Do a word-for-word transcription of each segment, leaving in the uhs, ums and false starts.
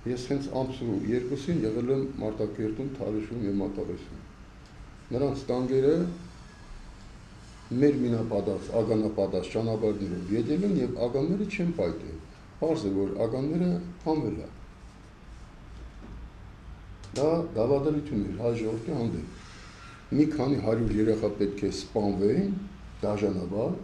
Ես հենց ամսու երկուսին եղել եմ Մարտակերտում, Թալիշում և Մատաղեսում։ Նրանց տանկերը մեր մինապատած, ագանապատած ճանապարհներով եկել են և ագաները չեն պայթել։ Պարզ է, որ ագաները հանվել է։ Դա դավադրություն էր հայ ժողովրդի հանդեպ։ Մի քանի հարյուր երեխա պետք է սպանվեին, դաժանաբար,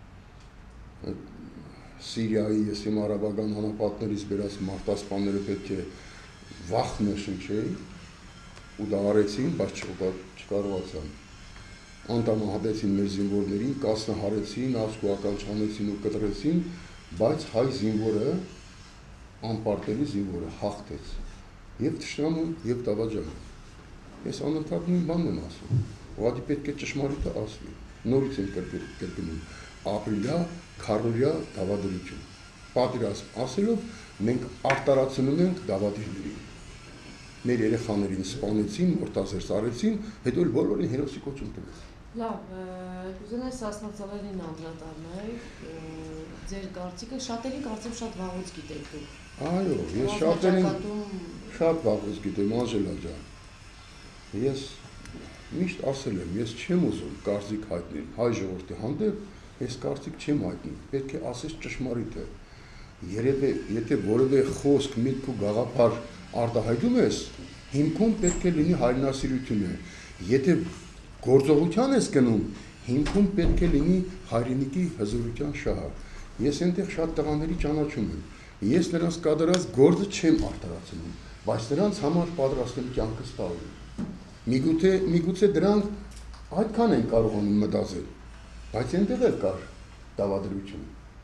Սիրիայի ես իմ արաբական հանապատներից բերած մարտասպանները պետք է վախն շնչեին ու դա արեցին, բայց չկարողացան։ Անտանահատեցին մեր զինվորներին, կասնահարեցին, ասկուական չանեցին ու կտրեցին, բայց հայ զինվորը, անպարտելի զինվորը հաղթեց և թշնամուն և դավաճանը։ Ես անընդհատ նույն բանն եմ ասում, ուղղակի պետք է ճշմարիտը ասվի, նորից եմ կրկնում, ապրիլյա, քառօրյա դավադրություն։ Պատերազմ ասելով մենք արտարացնում ենք դավադիրներին։ Մեր երեխաներին սպանեցին, մորտազերծ արեցին, հետո էլ բոլորին հերոսի կոչում տվեց։ Լավ, կուզենայի Սասնա-Ծռերին անդրադառնալ, ձեր կարծիքը, շատերի կարծեմ շատ վաղուց գիտեք դուք։ Այո, ես շատերին շատ վաղուց գիտեմ, Անժելա ջան։ Ես միշտ ասել եմ, ես չեմ ուզում կարծիք հայտնել հայ ժողովրդի հանդեպ, ես կարծիք չեմ հայտնում, պետք է ասես ճշմարիտը։ Երևի, եթե որևէ խոսք, միտք ու գաղափար արտահայտում ես, հիմքում պետք է լինի հայրենասիրությունը։ Եթե գործողության ես գնում, հիմքում պետք է լինի հայրենիքի հզորության շահը։ Ես այնտեղ շատ տղաների ճանաչում եմ։ Ես նրանց կատարած գործը չեմ արտարացնում, բայց նրանց համար պատրաստ եմ կյանքս տալ։ Միգուցե, միգուցե դրանք այդքան են կարողանում մտածել, բայց այնտեղ էլ կար դավադրություն։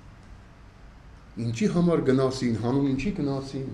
Ինչի համար գնացին, հանուն ինչի գնացին։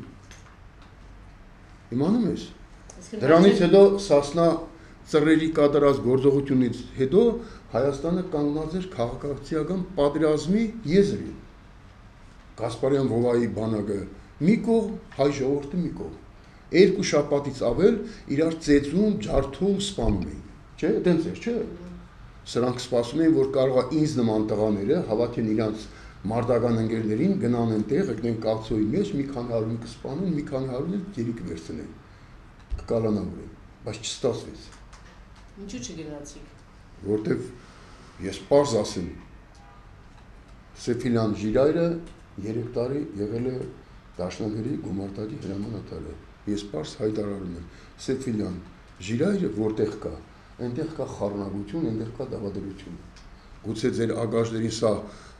Իմանում ես։ Դրանից հետո Սասնա-Ծռերի կատարած գործողությունից հետո Հայաստանը կանգնած էր քաղաքացիական պատերազմի եզրին։ Գասպարյան Վովայի բանակը մի կողմ, հայ ժողովուրդը մի կողմ։ Երկու շաբաթից ավել իրար ծեծում, ջարդում, սպանում էին։ Չէ, այդպես էր, չէ։ Սրանք սպասում էին, որ կարողա ինձ նման տղաները հավաքեն իրանց մարտական ընկերներին, գնան այնտեղ, եկնեն կացոյի մեջ, մի քանի հարյուրին կսպանեն, մի քանի հարյուրին գերիկ վերցնեն, կկալանավորեն, բայց չստացվեց։ Ինչու չգնացիք։ Որտեվ ես պարզ ասեմ, Սեֆիլյան Ժիրայրը երեք տարի եղել է Դաշնամուրի գումարտակի հրամանատարը։ Ես պարզ հայտարարում եմ, Սեֆիլյան Ժիրայրը որտեղ կա, այնտեղ կա խառնագություն, այնտեղ կա դավադրություն։ Գուցե ձեր ագաժներին սա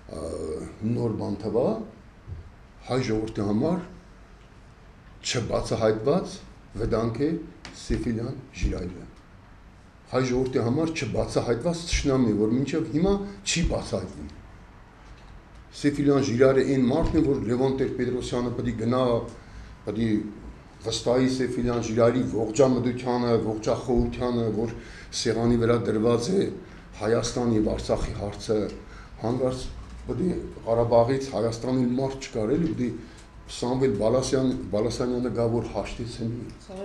նոր բան թվա, հայ ժողովրդի համար չբացահայտված վտանգ է Սեֆիլյան Ժիրայրը։ Հայ ժողովրդի համար չբացահայտված թշնամի, որ մինչև հիմա չի բացահայտվում։ Սեֆիլյան Ժիրայրը այն մարդն է, որ Լևոն Տեր-Պետրոսյանը պետք է գնա, պետք է վստահի Սեֆիլյան Ժիրայրի ողջամտությանը, ողջախոհությանը, որ սեղանի վրա դրված է Հայաստան եւ Արցախի հարցը, հանկարծ պետք է Ղարաբաղից Հայաստանի մարդ չկար էլի, պետք է Սամվել Բալասանյանը գա, որ հաշտեցնի։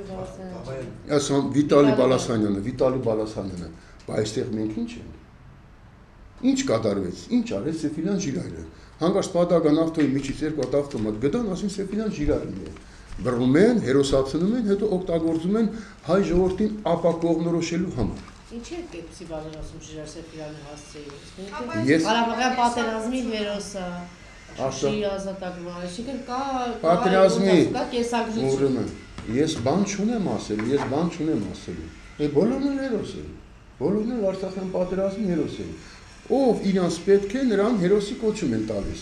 Սամվել Վիտալի Բալասանյանը, Վիտալի Բալասանյանը, բայց այստեղ մենք ինչ ենք։ Ինչ կատարվեց, ինչ արեց Սեֆիլյան Ժիրայրը։ Հանկարծ պատահական ավտոյի միջից երկու հատ ավտոմատ գտան, ասին Սեֆիլյան Ժիրայրն է։ Բռնում են, հերոսացնում են, հետո օգտագործում են հայ ժողովրդին ապակողնորոշելու համար։ Ինչի՞ եք այդպիսի բաներ ասում Ժիրայր Սեֆիլյանի հասցեին։ Ղարաբաղյան պատերազմի հերոսը, Շուշիի ազատագրման, այսինքն կա պատերազմի կա կեսագրություն։ Ես բան չունեմ ասելու, ես բան չունեմ ասելու։ Է բոլորն են հերոս են։ Բոլորն են Արցախյան պատերազմի հերոս են։ Ով իրանց պետք է, նրան հերոսի կոչում են տալիս։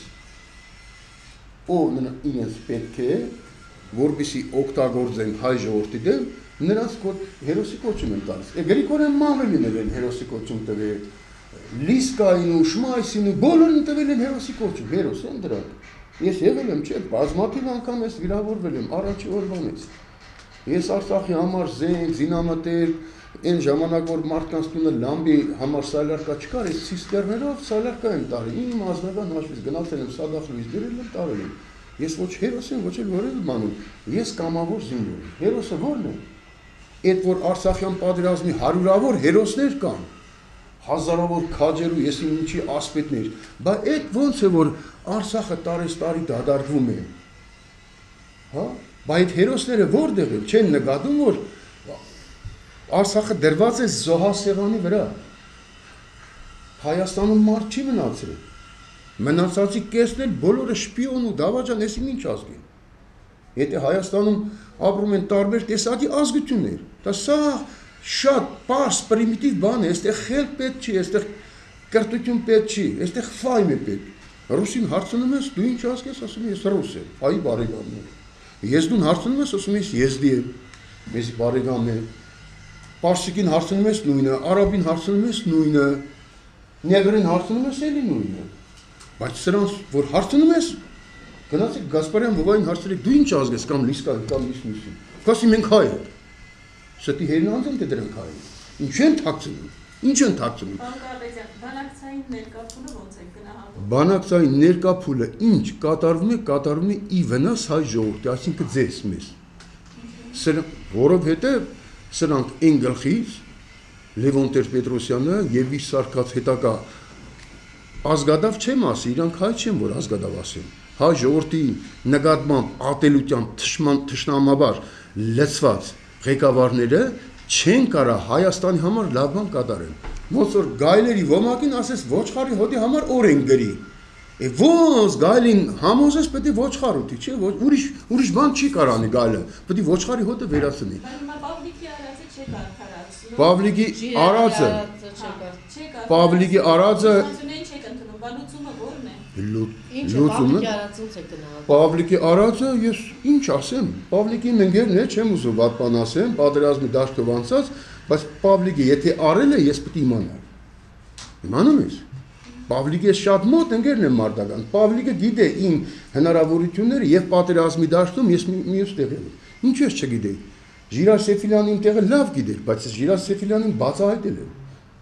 Ով իրենց պետք է, որպեսզի օգտագործեն հայ ժողովրդի դեմ, նրանց հերոսի կոչում են տալիս։ Է Գրիգորյան Մանվելին են հերոսի կոչում տվել, Լիսկային ու Շմայսին ու բոլորին տվել են հերոսի կոչում, հերոս են դրանք։ Ես եղել եմ, չէ, բազմաթիվ անգամ ես վիրավորվել եմ առաջի օրվանից։ Ես Արցախի համար զենք, զինամատեր, այն ժամանակ որ մարդկանց տունը լամբի համար սայլարկա չկար, այս ցիստերներով սայլարկա եմ տարել։ Իմ ազնական հաշվից գնացել եմ Սադախ Լուիս դրել եմ, տարել եմ։ Ես ոչ հերոս եմ, ոչ էլ որևէ բանում։ Ես կամավոր զինվոր եմ։ Հերոսը ո՞րն է։ Այդ որ Արցախյան պատերազմի հարյուրավոր հերոսներ կան, հազարավոր քաջեր ու ես ինչի ասպետներ, բայց այդ ոնց է որ Արցախը տարես տարի դադարվում է։ Հա, Բայց այդ հերոսները որտեղ են, չեն նկատում, որ Արցախը դրված է զոհասեղանի վրա։ Հայաստանում մարդ չի մնացել։ Մնացածի կեսն էլ բոլորը շպիոն ու դավաճան, էսի ինչ ազգ են։ Եթե Հայաստանում ապրում են տարբեր տեսակի ազգություններ, դա սա շատ պարզ, պրիմիտիվ բան է, այստեղ խելք պետք չի, այստեղ կրթություն պետք չի, այստեղ ֆայմ է պետք։ Ռուսին հարցնում ես, դու ինչ ազգ ես, ասում ես ռուս եմ, հայ բարեկամն եմ։ Եզդուն հարցնում ես, ասում ես եզդի եմ, մեզ բարեկամ է։ Պարսիկին հարցնում ես նույնը, արաբին հարցնում ես նույնը, նեգրին հարցնում ես էլի նույնը։ Բայց սրանց, որ հարցնում ես, գնացեք Գասպարյան Վովային հարցրեք, դու ինչ ազգ ես, կամ լիսկա, կամ լիսմուսին։ Կասի մենք հայ ենք։ Ստի հերնանց են, թե դրանք հայ են։ Ինչ են թաքցնում։ Ինչ են թաքցնում։ Բանակցային ներկա փուլը ո՞նց է գնահատում։ Բանակցային ներկա փուլը ինչ կատարվում է, կատարվում է ի վնաս հայ ժողովրդի, այսինքն ձեզ մեզ։ Որովհետև սրանք այն գլխից Լևոն Տեր-Պետրոսյանը եւ իր սարկած հետակա ազգադավ չեմ ասի, իրանք հայ չեն, որ ազգադավ ասեն։ Հայ ժողովրդի նկատմամբ ատելության թշնամաբար լցված ղեկավարները չեն կարա Հայաստանի համար լավ բան կատարեն։ Ոնց որ գայլերի ոմակին ասես ոչխարի հոտի համար օրենք գրի։ Է ոնց գայլին համոզես պետք է ոչխար ուտի, չէ՞, ուրիշ ուրիշ բան չի կարանի գայլը, պետք է ոչխարի հոտը վերացնի։ Պավլիկի արածը Պավլիկի արածը Լուծումը Պավլիկի արածը ես ինչ ասեմ, Պավլիկի ընկերն է, չեմ ուզում վատ բան ասեմ, պատերազմի դաշտով անցած, բայց Պավլիկը եթե արել է, ես պետք է իմանամ։ Իմանում ես։ Պավլիկի շատ մոտ ընկերն է մարտական։ Պավլիկը գիտե իմ հնարավորությունները եւ պատերազմի դաշտում ես մյուս տեղում։ Ինչ ես չգիտեի։ Ժիրայր Սեֆիլյանը իմ տեղը լավ գիտեր, բայց Ժիրայր Սեֆիլյանին բացահայտել եմ։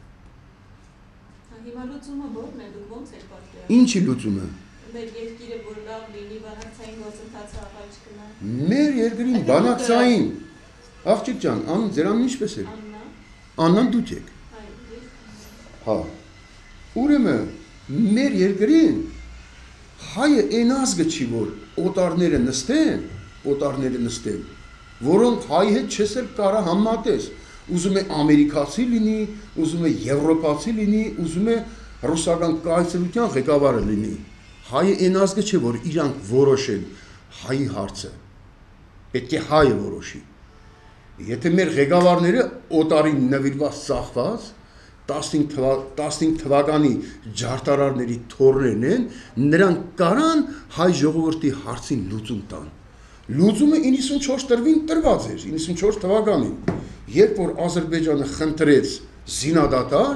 Հիմա լուծումը ո՞րն է, դուք ո՞նց եք պատկերացնում։ Ինչի լուծումը։ Մեր երկիրը որ լավ լինի, բանակցային գործընթացը առաջ գնա։ Մեր երկրին բանակցային։ Աղջիկ ջան, ան ձերանն ինչպես է։ Աննան դուք եք։ Հա։ Ուրեմն մեր երկրին հայը այն ազգը չի, որ օտարները նստեն, օտարները նստեն, որոնք հայ հետ չես էլ կարա համատես, ուզում է ամերիկացի լինի, ուզում է եվրոպացի լինի, ուզում է ռուսական կայսրության ղեկավարը լինի։ Հայը այն ազգը չէ, որ իրանք որոշեն հայի հարցը, պետք է հայը որոշի։ Եթե մեր ղեկավարները օտարին նվիրված ծախված, տասնհինգ թվականի ջարդարարների թորներն են, նրանք կարան հայ ժողովրդի հարցին լուծում տան։ Լուծումը իննսունչորս տրվին տրված էր, իննսունչորս թվականին, երբ որ Ադրբեջանը խնդրեց զինադատար,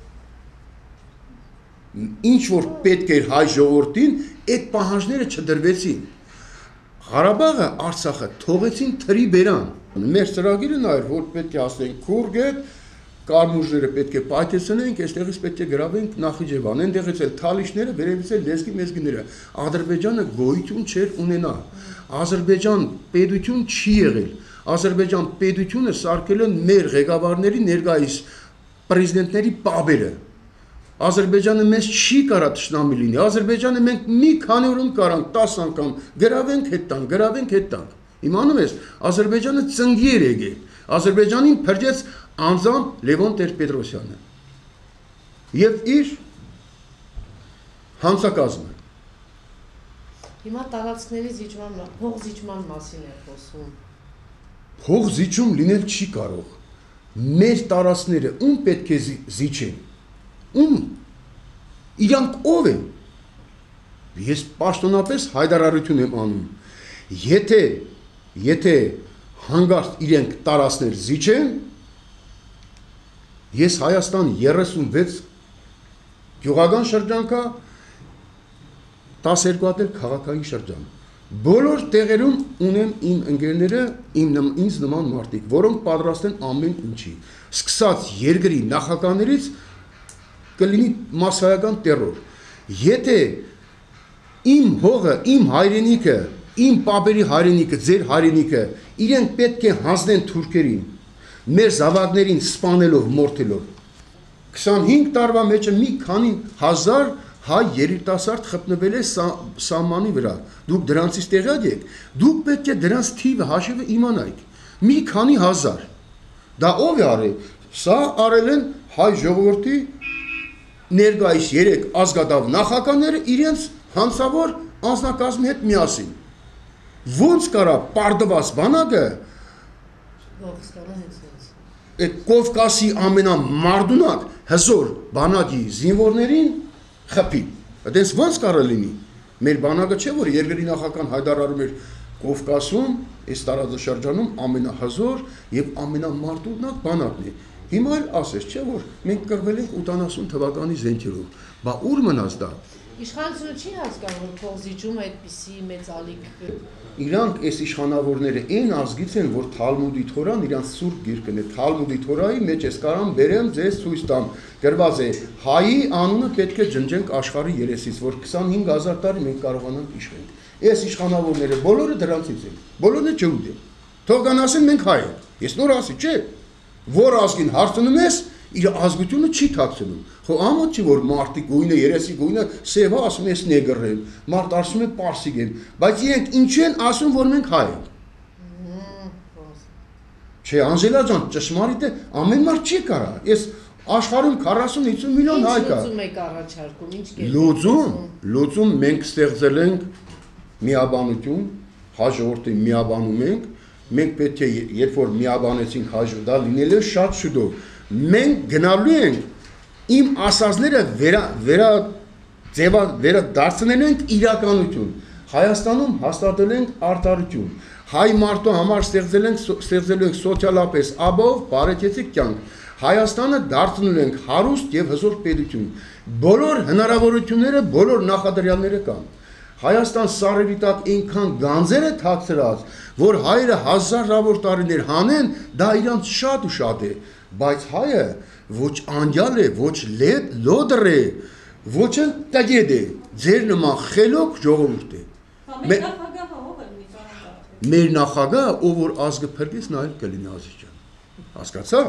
ինչ որ պետք էր հայ ժողովրդին, այդ պահանջները չդրվեցին։ Ղարաբաղը, Արցախը թողեցին թրի բերան։ Մեր ծրագիրը նա էր, որ պետք է ասենք Քուրգետ, կարմուժները պետք է պայթեցնենք, այստեղից պետք է գրավենք Նախիջևան, այնտեղից էլ թալիշները, վերևից էլ լեզգի մեզգիները։ Ադրբեջանը գոյություն չէր ունենա։ Ադրբեջան պետություն չի եղել։ Ադրբեջան պետությունը սարքել են մեր ղեկավարների ներկայիս պրեզիդենտների պապերը։ Ադրբեջանը մեզ չի կարա թշնամի լինի։ Ադրբեջանը մենք մի քանի օրում կարանք տասը անգամ գրավենք հետ տանք, գրավենք հետ տանք։ Իմանում ես, Ադրբեջանը ծնգի էր եկել։ Ադրբեջանին փրկեց անձամբ Լևոն Տեր-Պետրոսյանը եւ իր հանցակազմը։ Հիմա տարածքների զիջման, փող զիջման մասին է խոսում։ Փող զիջում լինել չի կարող։ Մեր տարածքները ում պետք է զիջեն։ Ում։ Իրանք ով են։ Ես պաշտոնապես հայտարարություն եմ անում։ Եթե եթե հանգարտ իրենք տարածքներ զիջեն, ես Հայաստան երեսունվեց գյուղական շրջան կա, տասներկու հատ էլ քաղաքային շրջան։ Բոլոր տեղերում ունեմ իմ ընկերները, իմ ինձ նման մարդիկ, որոնք պատրաստ են ամեն ինչի։ Սկսած երկրի նախագահներից կլինի մասսայական տերոր։ Եթե իմ հողը, իմ հայրենիքը, իմ պապերի հայրենիքը, ձեր հայրենիքը, իրենք պետք է հանձնեն թուրքերին, մեր զավակներին սպանելով, մորթելով։ քսանհինգ տարվա մեջը մի քանի հազար հայ երիտասարդ խտնվել է սահմանի վրա, դուք դրանցից տեղյակ եք, դուք պետք է դրանց թիվը հաշիվը իմանայիք, մի քանի հազար, դա ով է արել, սա արել են հայ ժողովրդի ներկայիս երեք ազգադավ նախագահները իրենց հանցավոր անձնակազմի հետ միասին, ոնց կարա պարդված բանակը այդ Կովկասի ամենամարդունակ հզոր բանակի զինվորներին խփի, այդպես ոնց կարող լինի, մեր բանակը չէ, որ երկրի նախագահան հայտարարում էր Կովկասում, այս տարածաշրջանում ամենահզոր եւ ամենամարդունակ բանակն է, հիմա էլ ասես, չէ, որ մենք կռվել ենք ութանասուն թվականի զենքերով, բա ուր մնաց դա։ Իշխանությունը չի հասկանում, որ փոխզիջում այդպիսի մեծ ալիք Իրանք այս իշխանավորները այն ազգից են, որ Թալմուդի Թորան իրանք սուրբ գիրքն է, Թալմուդի Թորայի մեջ ես կարամ բերեմ ձեզ ցույց տամ, գրված է հայի անունը պետք է ջնջենք աշխարհի երեսից, որ քսանհինգ հազար տարի մենք կարողանանք իշխենք։ Այս իշխանավորները բոլորը դրանցից են, բոլորը ջհուդ են։ Թող կան ասեն մենք հայ ենք, ես նոր ասի, չէ, որ ազգին հարցնում ես, իր ազգությունը չի թաքցնում։ Խո ամոթ չի որ մարտի գույնը, երեսի գույնը սևա ասում ես նեգր եմ, մարդ ասում է պարսիկ եմ, բայց իրենք ինչ են ասում, որ մենք հայ ենք։ Չէ, Անժելա ջան, ճշմարիտ է, ամեն մարդ չի կարա։ Ես աշխարհում քառասուն հիսուն միլիոն հայ կա։ Ինչ լուծում եք առաջարկում, ինչ կերպ։ Լուծում, լուծում մենք ստեղծել ենք միաբանություն, հայ ժողովրդի միաբանում ենք, մենք պետք է երբ որ միաբանեցինք հայ ժողովրդը, դա լինել է շատ շուտով։ Մենք գնալու ենք իմ ասածները վերա վերա ձևա վերա դարձնել ենք իրականություն։ Հայաստանում հաստատել ենք արտարություն։ Հայ մարդու համար ստեղծել ենք ստեղծելու ենք սոցիալապես աբով բարեկեցիկ կյանք։ Հայաստանը դարձնել ենք հարուստ եւ հզոր պետություն։ Բոլոր հնարավորությունները, բոլոր նախադրյալները կան։ Հայաստան սարերի տակ այնքան գանձեր է թաքցրած, որ հայերը հազարավոր տարիներ հանեն, դա իրանց շատ ու շատ է, բայց հայը ոչ անյալ է, ոչ լոդր է, ոչ էլ տագետ է, ձեր նման խելոք ժողովուրդ է։ Մեր նախագահ, ով որ ազգը փրկեց, նա էլ կլինի Ազիջան։ Հասկացա՞ր։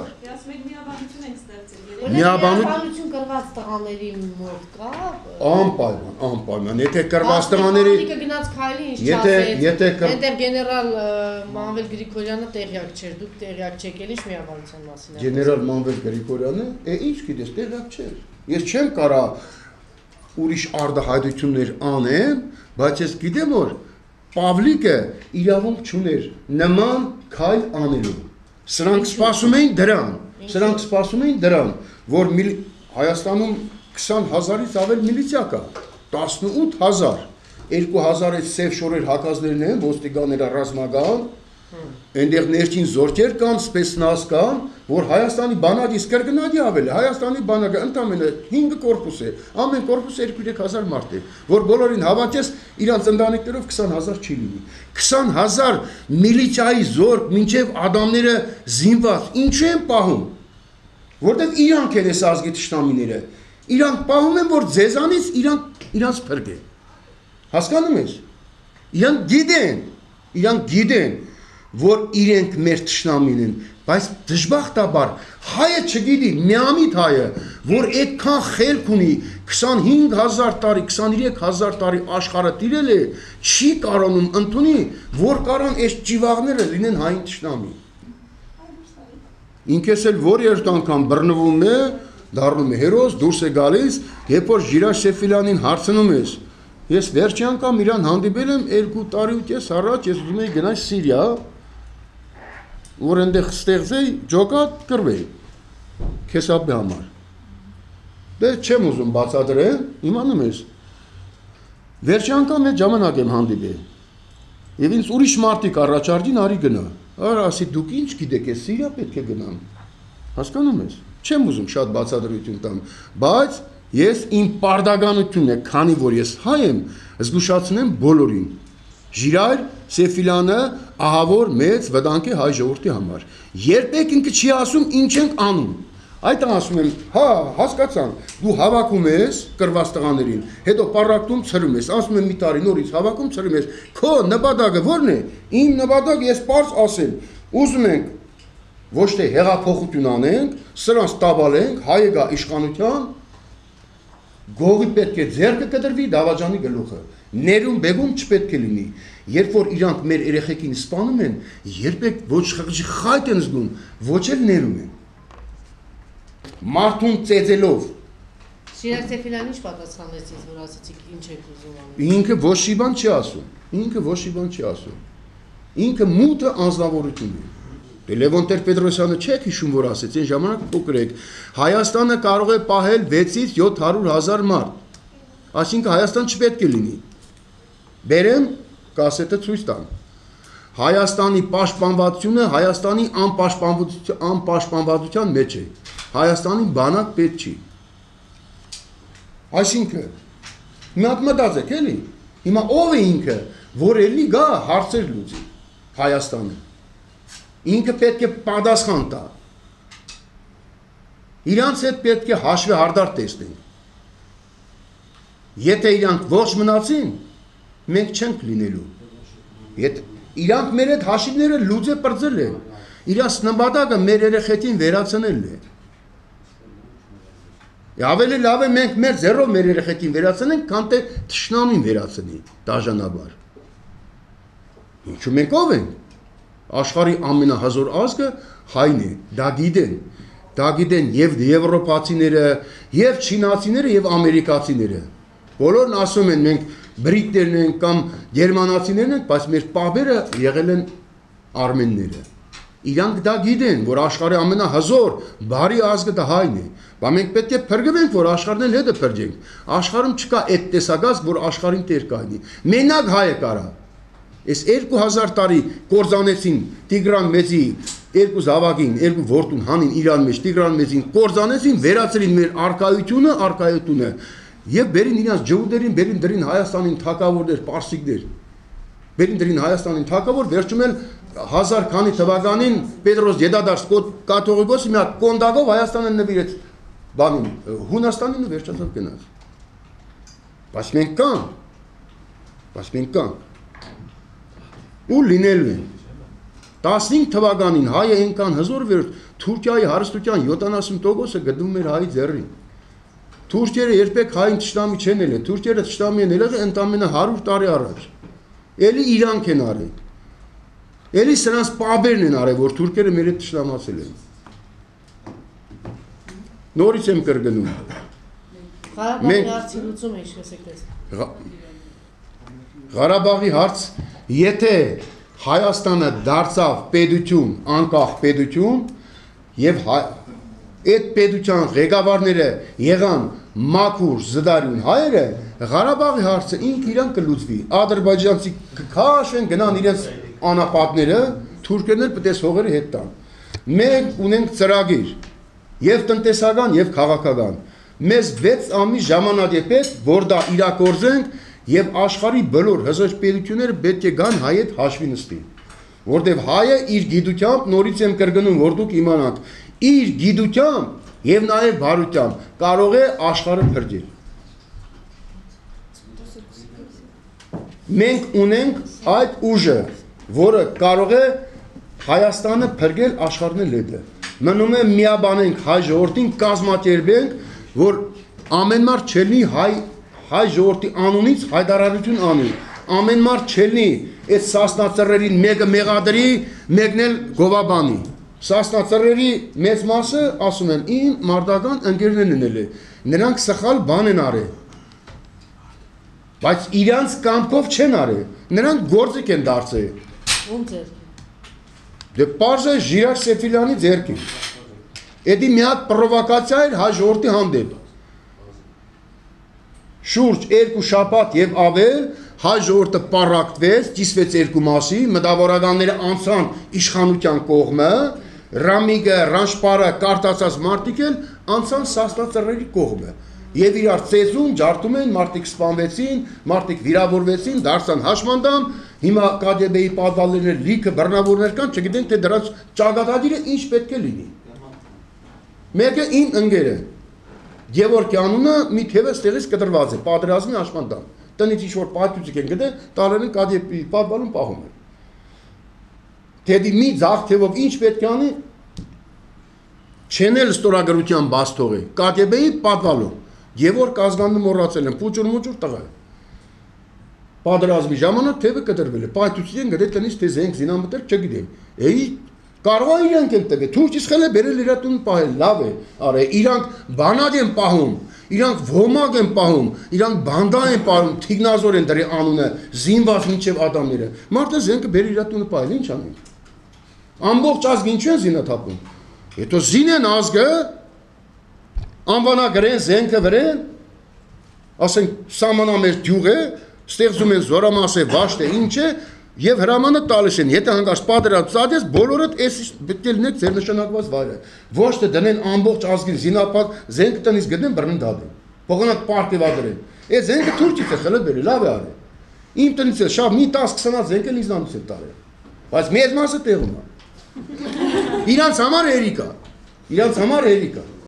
Միաբանություն կրված տղաների մոտ կա։ Անպայման, անպայման, եթե կրված տղաների գնաց քայլի ինչ չասեց։ Այնտեղ գեներալ Մանվել Գրիգորյանը տեղյակ չէր, դուք տեղյակ չեք էլ ինչ միաբանության մասին։ Գեներալ Մանվել Գրիգորյանը, է ինչ գիտես, տեղյակ չէր։ Ես չեմ կարա ուրիշ արտահայտություններ անեմ, բայց ես գիտեմ որ Պավլիկը իրավունք չուներ նման քայլ անելու։ Սրանք սպասում էին դրան, սրանք սպասում էին դրան, որ Հայաստանում քսան հազարից ավել միլիցիա կա, տասնութ հազար, երկու հազարից սև շորեր հակազներն են, ոստիկանները ռազմական, այնտեղ ներքին զորքեր կան, սպեցնազ կան, որ Հայաստանի բանակից կրկնակի ավել է, Հայաստանի բանակը ընդամենը հինգ կորպուս է, ամեն կորպուսը երկու-երեք հազար մարդ է, որ բոլորին հավաքես իրանց ընտանիքներով քսան հազար չի լինի։ քսան հազար միլիցիայի զորք մինչև ադամները զինված, ինչու են պահում, որտեղ իրանք են այս ազգի թշնամիները, իրանք պահում են, որ ձեզանից իրանք իրանց փրկեն։ Հասկանում ես։ Իրանք գիտեն, իրանք գիտեն, որ իրենք մեր թշնամին են, բայց դժբախտաբար հայը չգիտի, միամիտ հայը, որ այդքան խելք ունի, քսանհինգ հազար տարի, քսաներեք հազար տարի աշխարհը տիրել է, չի կարողանում ընդունի, որ կարան այս ճիվաղները լինեն հային թշնամի։ Ինքես էլ որ երբ անգամ բռնվում է, դառնում է հերոս, դուրս է գալիս, երբ որ Ժիրայր Սեֆիլյանին հարցնում ես, ես վերջի անգամ իրան հանդիպել եմ երկու տարի ու կես առաջ, ես ուզում եի գնալ Սիրիա, որ այնտեղ ստեղծեի ջոկատ կռվեի քեսապի համար։ Դե չեմ ուզում բացատրեմ, իմանում ես։ Վերջի անգամ այդ ժամանակ եմ հանդիպել։ Եվ ինձ ուրիշ մարդիկ առաջարկին արի գնա։ Արա ասի դուք ինչ գիտեք, ես Սիրիա պետք է գնամ։ Հասկանում ես։ Չեմ ուզում շատ բացատրություն տամ, բայց ես իմ պարտականությունն է, քանի որ ես հայ եմ, զգուշացնեմ բոլորին։ Ժիրայր Սեֆիլյանը ահավոր մեծ վտանգ է հայ ժողովրդի համար։ Երբեք ինքը չի ասում ինչ ենք անում։ Այդ ասում եմ, հա, հասկացան, դու հավաքում ես կրված տղաներին, հետո պարակտում ցրում ես, ասում եմ մի տարի նորից հավաքում ցրում ես, քո նպատակը ո՞րն է։ Իմ նպատակը ես պարզ ասեմ, ուզում ենք ոչ թե հեղափոխություն անենք, սրանց տաբալենք, հայը գա իշխանության, Գողի պետք է ձեռքը կտրվի դավաճանի գլուխը։ Ներում բեգում չպետք է լինի։ Երբ որ իրանք մեր երեխեքին սպանում են, երբեք ոչ խայտ են զգում, ոչ էլ ներում են։ Մարդուն ծեծելով։ Շիրակ Սեֆիլյանն ինչ պատասխանեցիք, որ ասացիք ինչ եք ուզում անել։ Ինքը ոչ մի բան չի ասում։ Ինքը ոչ մի բան չի ասում։ Ինքը մութը անձնավորություն է։ Դե Լևոն Տեր-Պետրոսյանը չեք հիշում, որ ասեց, այն ժամանակ փոքր եք, Հայաստանը կարող է պահել վեցից յոթ հարյուր հազար մարդ։ Այսինքն Հայաստան չպետք է լինի։ Բերեմ կասետը ցույց տամ։ Հայաստանի պաշտպանվածությունը Հայաստանի անպաշտպանվածության անպաշտպանվածության մեջ է։ Հայաստանի բանակ պետք չի։ Այսինքն մի հատ մտածեք էլի։ Հիմա ով է ինքը, որ էլի գա հարցեր լուծի Հայաստանը։ Ինքը պետք է պատասխան տա։ Իրանց հետ պետք է հաշվի հարդար տեսնենք։ Եթե իրանք ողջ մնացին, մենք չենք լինելու։ Եթե իրանք մեր հետ հաշիվները լուծե պրծել են, իրանց նպատակը մեր երեխեքին վերացնելն է։ Ավելի լավ է մենք մեր ձեռով մեր երեխեքին վերացնենք, քան թե թշնամին վերացնի դաժանաբար։ Ինչու մենք ով ենք։ Աշխարհի ամենահզոր ազգը հայն է, դա գիտեն, դա գիտեն եւ եվրոպացիները, եւ չինացիները, եւ ամերիկացիները։ Բոլորն ասում են մենք բրիտներն ենք կամ գերմանացիներն ենք, բայց մեր պապերը եղել են արմենները։ Իրանք դա գիտեն, որ աշխարհի ամենահզոր բարի ազգը դա հայն է։ Բա մենք պետք է փրկվենք, որ աշխարհն էլ հետը փրկենք։ Աշխարհում չկա այդ տեսակազգ, որ աշխարհին տեր կայնի։ Մենակ հայը կարա։ Այս երկու հազար տարի կորզանեցին Տիգրան Մեծի երկու զավակին, երկու որդուն հանին Իրան մեջ, Տիգրան Մեծին կորզանեցին, վերացրին մեր արկայությունը, արկայությունը եւ բերին իրանց ջհուդերին, բերին դրին Հայաստանին թակավորներ, պարսիկներ։ Բերին դրին Հայաստանին թակավոր, վերջում էլ հազար քանի թվականին Պետրոս Դեդադարս կաթողիկոսը մի հատ կոնդակով Հայաստանը նվիրեց բանին, Հունաստանին ու վերջացավ գնաց։ Բայց մենք կանք, բայց մենք կանք ու լինելու են։ տասնհինգ թվականին հայը այնքան հզոր էր, Թուրքիայի հարստության յոթանասուն տոկոսը գտնվում էր հայի ձեռին։ Թուրքերը երբեք հային թշնամի չեն ելել, թուրքերը թշնամի են ելել ընդամենը հարյուր տարի առաջ։ Էլի իրանք են արել։ Էլի սրանց պաբերն են արել, որ թուրքերը մեր հետ թշնամացել են։ Նորից եմ կրկնում։ Ղարաբաղի հարցի լուծումը ինչպես եք տեսնում։ Ղարաբաղի հարց, եթե Հայաստանը դարձավ պետություն, անկախ պետություն, եւ այդ պետության ղեկավարները եղան մաքուր զդարյուն հայերը, Ղարաբաղի հարցը ինք իրան կլուծվի։ Ադրբեջանցի քաշեն գնան իրենց անապատները, թուրքերն էլ պետք է հողերը հետ տան։ Մենք ունենք ծրագիր, եւ տնտեսական եւ քաղաքական։ Մեզ վեց ամիս ժամանակ է պետք, որ դա իրագործենք եւ աշխարհի բոլոր հզոր պետությունները պետք է գան հայ հետ հաշվի նստի։ Որտեւ հայը իր գիտությամբ, նորից եմ կրկնում, որ դուք իմանաք, իր գիտությամբ եւ նաեւ բարությամբ կարող է աշխարհը փրկել։ Մենք ունենք այդ ուժը, որը կարող է Հայաստանը փրկել աշխարհն լեդը։ Մնում է միաբանենք հայ ժողովրդին, կազմակերպենք, որ ամեն մարդ չելնի հայ հայ ժողովրդի անունից հայտարարություն անի։ Ամեն մարդ չելնի այդ սասնածռերին մեկը մեղադրի, մեկն էլ գովաբանի։ Սասնածռերի մեծ մասը ասում են իմ մարտական ընկերներն են ելել։ Նրանք սխալ բան են արել։ Բայց իրանց կամքով չեն արել։ Նրանք գործիք են դարձել։ Ում ձեռքին։ Դե պարզ է Ժիրակ Սեֆիլյանի ձեռքին։ Էդի մի հատ պրովոկացիա էր հայ ժողովրդի հանդեպ։ Շուրջ երկու շաբաթ եւ ավել հայ ժողովուրդը պառակտվեց, կիսվեց երկու մասի, մտավորականները անցան իշխանության կողմը, Ռամիգը, Ռանշպարը, կարտացած մարդիկ էլ անցան սասնածռերի կողմը։ Եվ իրար ծեզում, ջարդում են, մարդիկ սպանվեցին, մարդիկ վիրավորվեցին, դարձան հաշմանդամ, հիմա Կ Դ B-ի պատվալներն լիքը բռնավորներ կան, չգիտեն թե դրանց ճակատագիրը ինչ պետք է լինի։ Մեկը իմ ընկերը Գևորգ անունը մի թևը ստեղից կտրված է, պատերազմի հաշմանդամ։ Տնից ինչ-որ պատյուծիկ են գտել, տարերին Կ Դ B-ի պատվալում պահում են։ Թեդի մի ձախ թևով ինչ պետք է անի, չեն էլ ստորագրության բաց թողի, Կ Դ B-ի պատվալում։ Եվ որ կազգանը մոռացել են, փուճուր մուճուր տղա է։ Պատերազմի ժամանակ թևը կտրվել է, պայթուցին գրել տնից թե զենք զինամտել չգիտեմ։ Էի կարող է իրանք են տվել, թուրքից խել է բերել իր տուն պահել, լավ է, արե իրանք բանակ են պահում, իրանք ոմակ են պահում, իրանք բանդա են պահում, թիգնազոր են դրի անունը, զինված մինչև ադամները։ Մարդը զենքը բերի իր տունը պահել, ինչ անի։ Ամբողջ ազգ ինչու են զինաթափում։ Հետո զինեն ազգը, անվանագրեն զենքը վրեն, ասենք սամանամերձ գյուղ է, ստեղծում են զորամաս է, վաշտ է, ինչ է, եւ հրամանը տալիս են, եթե հանկարծ պատերազմ ծադես, բոլորդ էս պետք է լինեք ձեր նշանակված վայրը։ Ոչ թե դնեն ամբողջ ազգին զինապատ, զենքը տնից գտնեն, բռնեն դադեն։ Փողանակ պարտեվադրեն։ Այս զենքը թուրքից է խլել բերել, լավ է արել։ Իմ տնից է շա մի տասը քսան զենք էլ ինձանից է տարել։ Բայց մեծ մասը տեղում է։ Իրանց համար հերիք է։ Իրանց համար հերիք է։